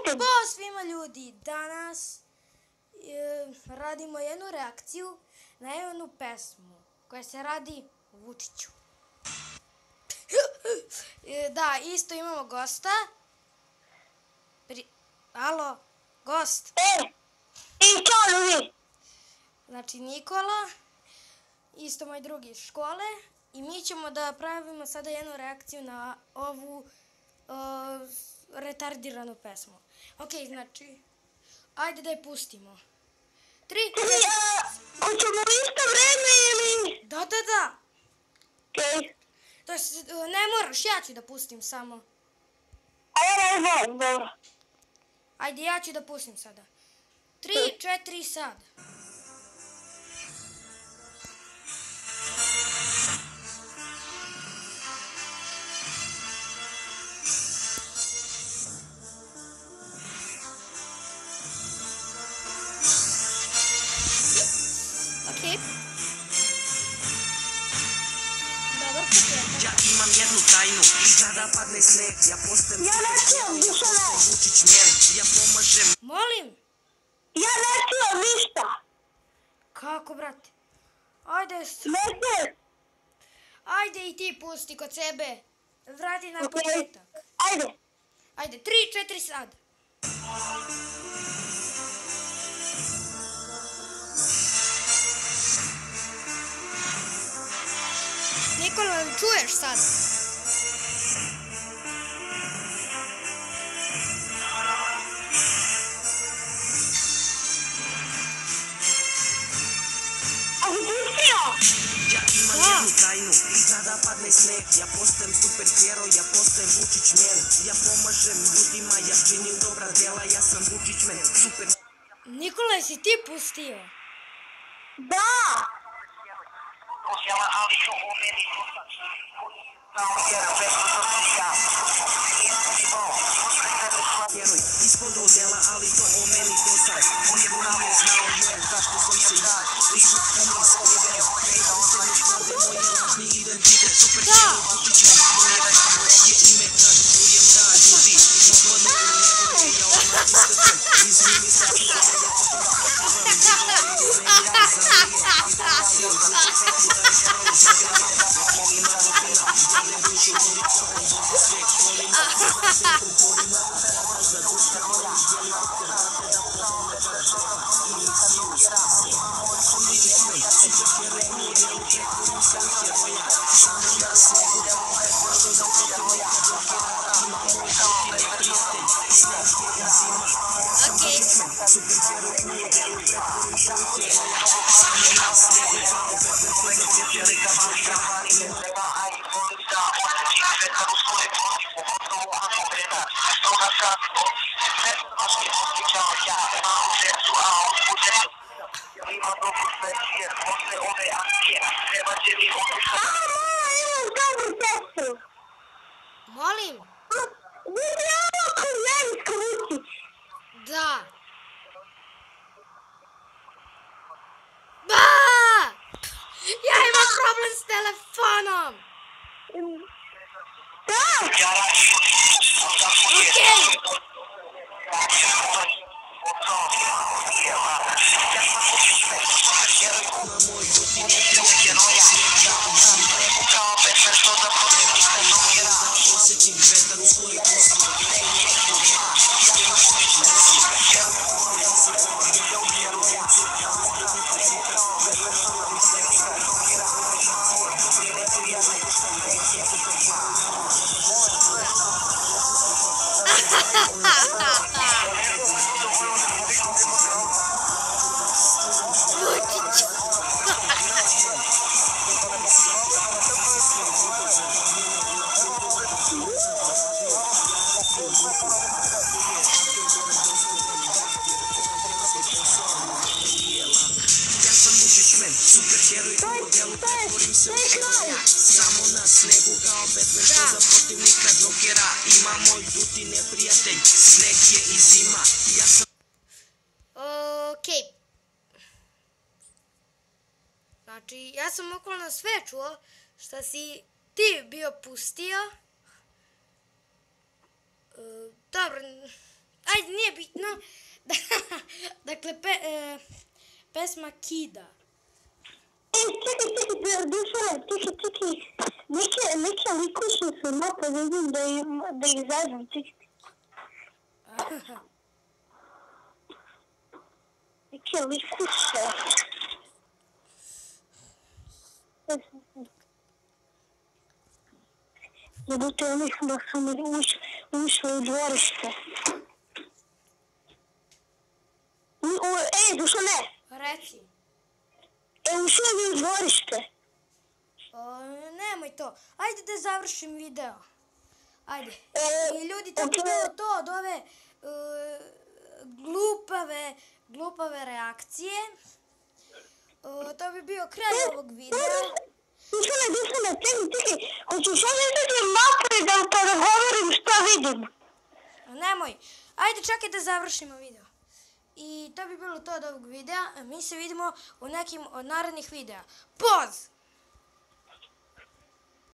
Pozdrav svima ljudi, danas radimo jednu reakciju na jednu pesmu koja se radi Vučiću. Da, isto imamo gosta. Alo, gost. I čao ljudi. Znači Nikola, isto moj drugi iz škole. I mi ćemo da pravimo sada jednu reakciju na ovu retardiranu pesmu. Ok, znači, ajde da je pustimo. 3, 4... Hoćemo isto vreme ili... Da. Okej. To je, ne moraš, ja ću da pustim samo. A ja ne znam, dobro. Ajde, ja ću da pustim sada. 3, 4, sad. Ja imam jednu tajnu, kada padne sneg, ja postajem Vučić mjen, ja pomažem. Molim? Ja ne čujem ništa. Kako, brate? Ajde, ajde i ti pusti kod sebe. Vrati na početak. Ajde. Ajde, 3, 4, sad. Nikola, čuješ sad? Ja imam jednu tajnu, kada padne sneg, ja postajem superhero, ja postajem Vučić men, ja pomažem ljudima, ja činim dobra djela, ja sam Vučić men, super... Nikola, jesi ti pustio? Da. Ispod odjela, ali to o meni dosta. Nije nije znao jer zašto sam se ja lično puno skriveo. Ustavno sklade moje lažni identitet. Super hero Vučić men, je ime kad čujem da ljudi slobodno u nebo je ja odmah iskačem. Izvini sad ću da moja Molim? Vidi ovo Krljevićka Vučić. Da. Ja imam problem s telefonom. Da. Okej. Samo na snegu kao Batman što za protivnika Jokera. Ima moj ljuti neprijatelj, sneg je i zima. Ja sam... Okej. Znači, ja sam okolno sve čuo što si ti bio pustio. Dobro, Ajde, nije bitno. Dakle, pesma Kida. Čekaj, Dušane, čekaj. Neke likuše su mapa, vidim da ih zađem, čekaj. Neke likuše. Jebote, oni su mi ušli u dvorište. Dušane! Reci. Ušli mi u dvorište. Nemoj to. Ajde da završim video. Ajde. I ljudi, to bi bilo to od ove glupave reakcije. To bi bio kraj ovog videa. Dušane, čekaj. Hoću sad izađem napred da govorim šta vidim. Nemoj. Ajde, čekaj da završimo video. I to bi bilo to od ovog videa. Mi se vidimo u nekim od narednih videa. Poz!